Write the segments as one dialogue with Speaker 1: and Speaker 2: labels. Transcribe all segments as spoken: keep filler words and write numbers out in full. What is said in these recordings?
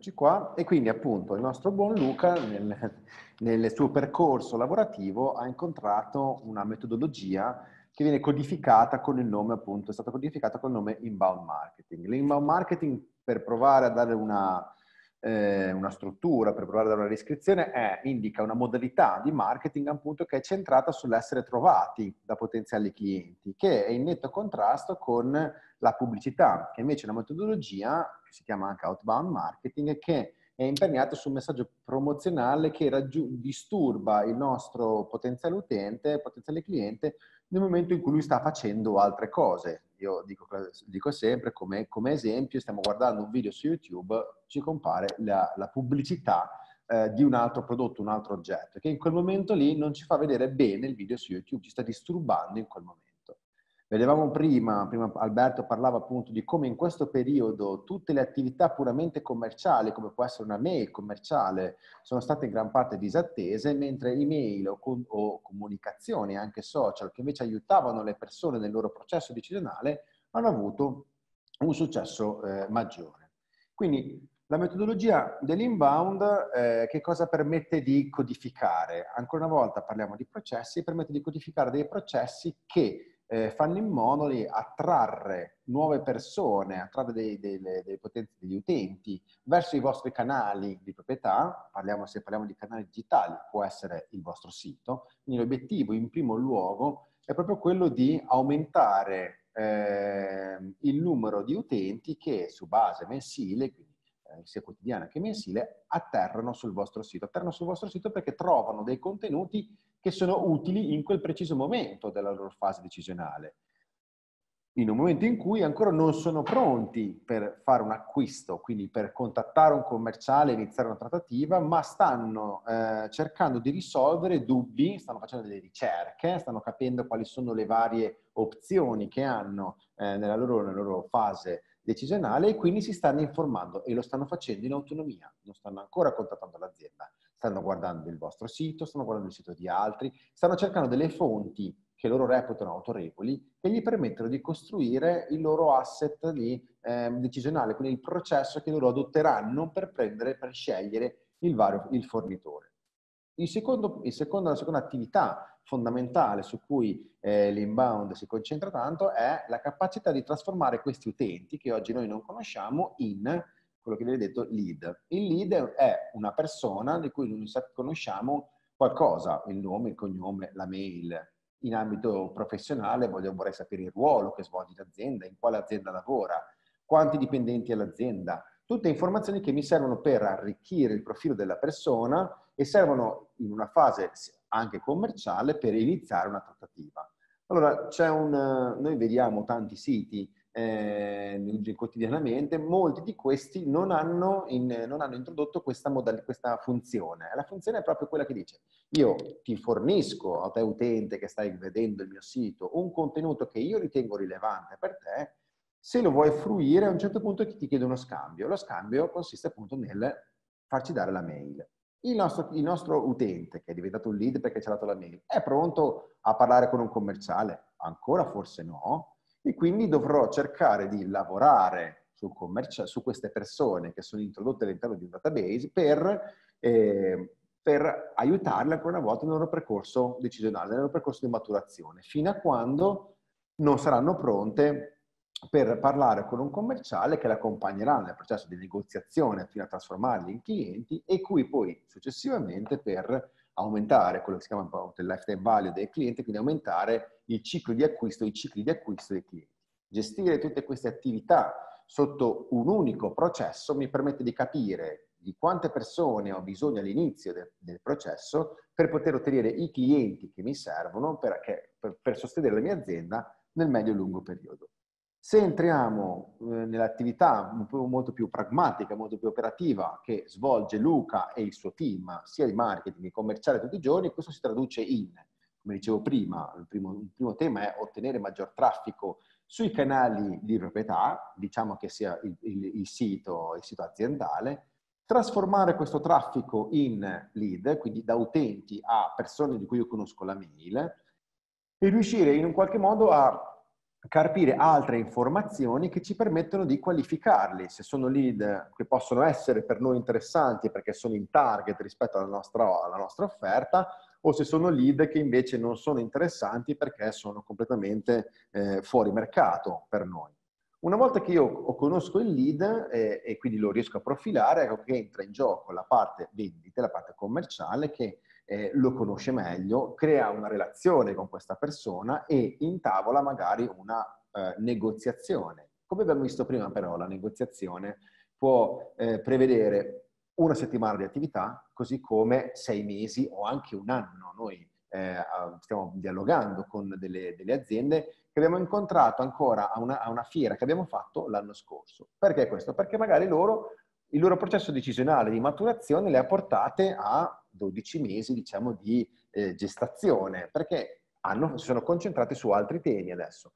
Speaker 1: eccoci qua. E quindi appunto il nostro buon Luca nel, nel suo percorso lavorativo ha incontrato una metodologia che viene codificata con il nome, appunto, è stata codificata con il nome inbound marketing. L'inbound marketing, per provare a dare una, eh, una struttura, per provare a dare una descrizione, è, indica una modalità di marketing appunto che è centrata sull'essere trovati da potenziali clienti, che è in netto contrasto con la pubblicità, che invece è una metodologia che si chiama anche outbound marketing, che è imperniata sul messaggio promozionale che disturba il nostro potenziale utente, potenziale cliente, nel momento in cui lui sta facendo altre cose. Io dico, dico sempre, come, come esempio, stiamo guardando un video su YouTube, ci compare la, la pubblicità eh, di un altro prodotto, un altro oggetto, che in quel momento lì non ci fa vedere bene il video su YouTube, ci sta disturbando in quel momento. Vedevamo prima, prima Alberto parlava appunto di come in questo periodo tutte le attività puramente commerciali, come può essere una mail commerciale, sono state in gran parte disattese, mentre email o, com o comunicazioni, anche social, che invece aiutavano le persone nel loro processo decisionale, hanno avuto un successo eh, maggiore. Quindi la metodologia dell'inbound eh, che cosa permette di codificare? Ancora una volta parliamo di processi, permette di codificare dei processi che Eh, fanno in modo di attrarre nuove persone, attrarre dei, dei, dei potenzi, degli utenti verso i vostri canali di proprietà. Parliamo, se parliamo di canali digitali, può essere il vostro sito. Quindi l'obiettivo in primo luogo è proprio quello di aumentare eh, il numero di utenti che su base mensile, quindi eh, sia quotidiana che mensile, atterrano sul vostro sito. Atterrano sul vostro sito perché trovano dei contenuti che sono utili in quel preciso momento della loro fase decisionale, in un momento in cui ancora non sono pronti per fare un acquisto, quindi per contattare un commerciale e iniziare una trattativa, ma stanno eh, cercando di risolvere dubbi, stanno facendo delle ricerche, stanno capendo quali sono le varie opzioni che hanno eh, nella, loro, nella loro fase decisionale, e quindi si stanno informando e lo stanno facendo in autonomia, non stanno ancora contattando l'azienda. Stanno guardando il vostro sito, stanno guardando il sito di altri, stanno cercando delle fonti che loro reputano autorevoli, che gli permettono di costruire il loro asset di, eh, decisionale, quindi il processo che loro adotteranno per prendere, per scegliere il, vario, il fornitore. Il secondo, il secondo, la seconda attività fondamentale su cui eh, l'inbound si concentra tanto è la capacità di trasformare questi utenti, che oggi noi non conosciamo, in quello che viene detto lead. Il lead è una persona di cui non conosciamo qualcosa, il nome, il cognome, la mail. In ambito professionale voglio, vorrei sapere il ruolo che svolge l'azienda, in quale azienda lavora, quanti dipendenti ha l'azienda. Tutte informazioni che mi servono per arricchire il profilo della persona e servono in una fase anche commerciale per iniziare una trattativa. Allora, c'è un, noi vediamo tanti siti eh, quotidianamente, molti di questi non hanno, in, non hanno introdotto questa, modalità, questa funzione. La funzione è proprio quella che dice: io ti fornisco a te utente che stai vedendo il mio sito un contenuto che io ritengo rilevante per te, se lo vuoi fruire a un certo punto ti chiedo uno scambio. Lo scambio consiste appunto nel farci dare la mail. Il nostro, il nostro utente, che è diventato un lead perché ci ha dato la mail, è pronto a parlare con un commerciale? Ancora forse no. E quindi dovrò cercare di lavorare su, su queste persone che sono introdotte all'interno di un database per, eh, per aiutarle ancora una volta nel loro percorso decisionale, nel loro percorso di maturazione, fino a quando non saranno pronte per parlare con un commerciale che l'accompagnerà nel processo di negoziazione fino a trasformarli in clienti, e cui poi successivamente per aumentare quello che si chiama il lifetime value del cliente, quindi aumentare il ciclo di acquisto, i cicli di acquisto dei clienti. Gestire tutte queste attività sotto un unico processo mi permette di capire di quante persone ho bisogno all'inizio del, del processo per poter ottenere i clienti che mi servono per, per, per sostenere la mia azienda nel medio e lungo periodo. Se entriamo eh, nell'attività molto più pragmatica, molto più operativa che svolge Luca e il suo team, sia di marketing che commerciale tutti i giorni, questo si traduce in, come dicevo prima, il primo, il primo tema è ottenere maggior traffico sui canali di proprietà, diciamo che sia il, il, il, sito, il sito aziendale, trasformare questo traffico in lead, quindi da utenti a persone di cui io conosco la mail, e riuscire in un qualche modo a carpire altre informazioni che ci permettono di qualificarli, se sono lead che possono essere per noi interessanti perché sono in target rispetto alla nostra, alla nostra offerta, o se sono lead che invece non sono interessanti perché sono completamente eh, fuori mercato per noi. Una volta che io conosco il lead eh, e quindi lo riesco a profilare, ecco che entra in gioco la parte vendita, la parte commerciale che eh, lo conosce meglio, crea una relazione con questa persona e intavola magari una eh, negoziazione. Come abbiamo visto prima però, la negoziazione può eh, prevedere una settimana di attività, così come sei mesi o anche un anno. Noi eh, stiamo dialogando con delle, delle aziende che abbiamo incontrato ancora a una, a una fiera che abbiamo fatto l'anno scorso. Perché questo? Perché magari loro, il loro processo decisionale di maturazione le ha portate a dodici mesi, diciamo, di eh, gestazione, perché hanno, si sono concentrati su altri temi adesso.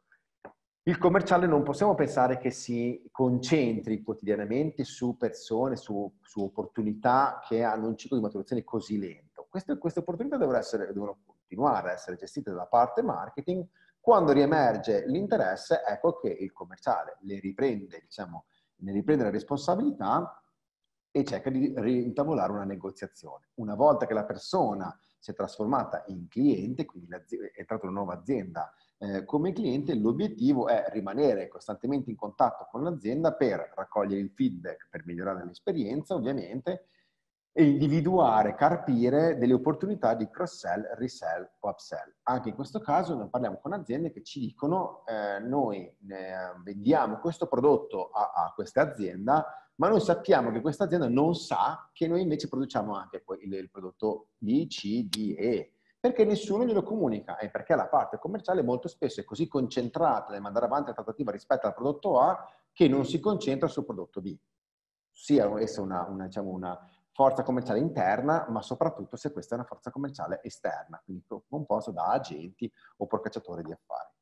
Speaker 1: Il commerciale non possiamo pensare che si concentri quotidianamente su persone, su, su opportunità che hanno un ciclo di maturazione così lento. Queste, queste opportunità devono, essere, devono continuare a essere gestite dalla parte marketing. Quando riemerge l'interesse, ecco che il commerciale le riprende, diciamo, ne riprende la responsabilità e cerca di rintavolare una negoziazione. Una volta che la persona si è trasformata in cliente, quindi è entrata una nuova azienda eh, come cliente, l'obiettivo è rimanere costantemente in contatto con l'azienda per raccogliere il feedback, per migliorare l'esperienza ovviamente, e individuare, carpire delle opportunità di cross-sell, resell o upsell. Anche in questo caso noi parliamo con aziende che ci dicono eh, noi eh, vendiamo questo prodotto a, a questa azienda, ma noi sappiamo che questa azienda non sa che noi invece produciamo anche il, il prodotto B, C, D, E, perché nessuno glielo comunica e perché la parte commerciale molto spesso è così concentrata nel mandare avanti la trattativa rispetto al prodotto A che non si concentra sul prodotto B. Sia essa una, una, diciamo, una forza commerciale interna, ma soprattutto se questa è una forza commerciale esterna, quindi composta da agenti o procacciatori di affari.